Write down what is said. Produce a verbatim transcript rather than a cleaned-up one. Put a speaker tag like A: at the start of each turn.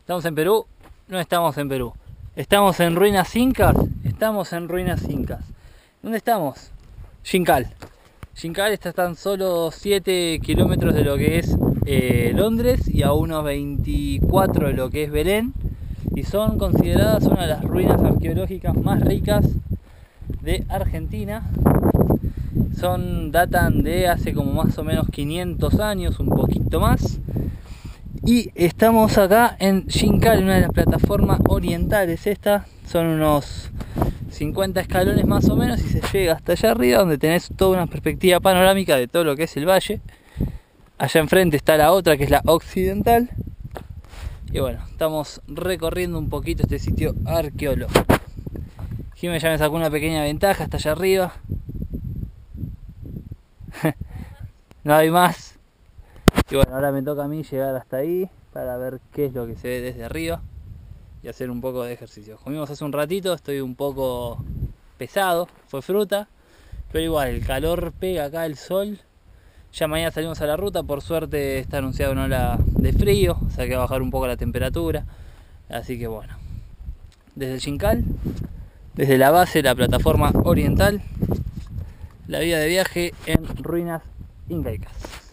A: ¿Estamos en Perú? No estamos en Perú. ¿Estamos en ruinas incas? Estamos en ruinas incas. ¿Dónde estamos? Xincal. Xincal está a tan solo siete kilómetros de lo que es eh, Londres y a unos veinticuatro de lo que es Belén. Y son consideradas una de las ruinas arqueológicas más ricas de Argentina. Son, datan de hace como más o menos quinientos años, un poquito más. Y estamos acá en Xincal, una de las plataformas orientales. Esta son unos cincuenta escalones más o menos y se llega hasta allá arriba, donde tenés toda una perspectiva panorámica de todo lo que es el valle. Allá enfrente está la otra, que es la occidental. Y bueno, estamos recorriendo un poquito este sitio arqueológico. Jimé ya me sacó una pequeña ventaja hasta allá arriba. No hay más. Y bueno, ahora me toca a mí llegar hasta ahí para ver qué es lo que se ve desde arriba y hacer un poco de ejercicio. Comimos hace un ratito, estoy un poco pesado, fue fruta, pero igual el calor pega acá, el sol. Ya mañana salimos a la ruta, por suerte está anunciada una ola de frío, o sea que va a bajar un poco la temperatura. Así que bueno, desde el Xincal, desde la base, la plataforma oriental, la vía de viaje en ruinas incaicas.